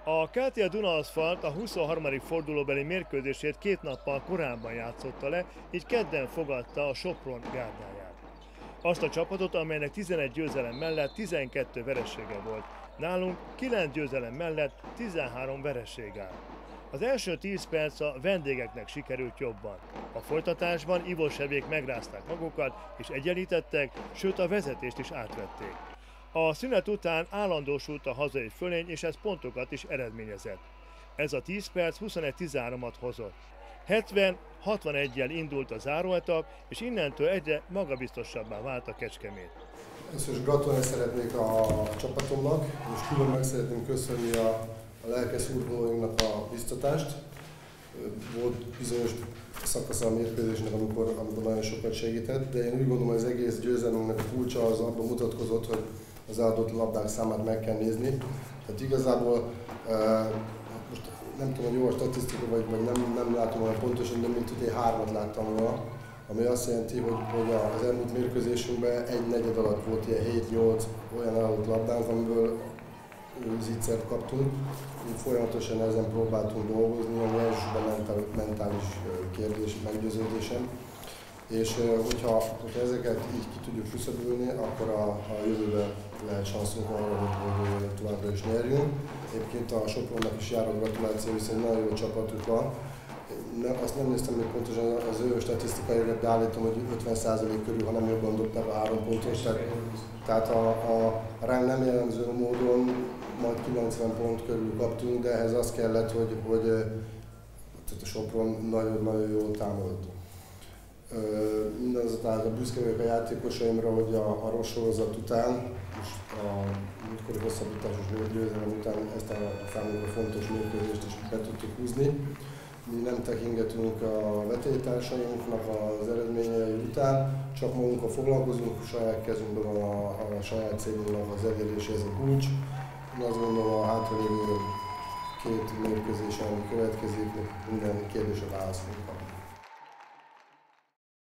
A KTL Dunaaszfalt a 23. fordulóbeli mérkőzését 2 nappal korábban játszotta le, így kedden fogadta a Sopron gárdáját. Azt a csapatot, amelynek 11 győzelem mellett 12 veresége volt. Nálunk 9 győzelem mellett 13 vereség áll. Az első 10 perc a vendégeknek sikerült jobban. A folytatásban Ivosevék megrázták magukat és egyenlítettek, sőt a vezetést is átvették. A szünet után állandósult a hazai fölény, és ez pontokat is eredményezett. Ez a 10 perc 21-13-at hozott. 70-61-jel indult a záróetap, és innentől egyre magabiztosabbá vált a Kecskemét. Először is gratulálni szeretnék a csapatomnak, és külön meg szeretném köszönni a lelkes szurkolóinknak a biztatást. Volt bizonyos szakasza a mérkőzésnek, amikor nagyon sokat segített, de én úgy gondolom, hogy az egész győzelmünknek a kulcsa az abban mutatkozott, hogy az eladott labdák számát meg kell nézni. Tehát igazából most nem tudom, hogy jó a statisztika, vagy nem látom olyan pontosan, de mint hogy én 3-at láttam volna, ami azt jelenti, hogy az elmúlt mérkőzésünkben egy negyed alatt volt ilyen 7-8 olyan eladott labdánk, amiből zicsert kaptunk. Így folyamatosan ezen próbáltunk dolgozni, ami elsősorban mentális kérdés, meggyőződésem. És hogyha ezeket így ki tudjuk küszöbölni, akkor a jövőben lehet sanszunk arra, hogy továbbra is nyerjünk. Egyébként a Sopronnak is jár a gratuláció, hiszen nagyon jó csapatuk van. Azt nem néztem még pontosan az ő statisztikai, de állítom, hogy 50% körül, ha nem jobban dobták a 3 pontos. Tehát a ránk nem jellemző módon majd 90 pont körül kaptunk, de ehhez az kellett, hogy a Sopron nagyon jól támadott. Mindazonáltal büszke vagyok a játékosaimra, hogy a rossz sorozat után, és a múltkori hosszabbításos győzelem után ezt a számunkra fontos mérkőzést is be tudtuk húzni. Mi nem tekingetünk a vetélytársainknak az eredményei után, csak magunkkal foglalkozunk, saját kezünkben van a saját célunknak az eléréséhez a kulcs. Én azt gondolom, a hátralévő 2 mérkőzésen következik, minden kérdésre válaszolunk.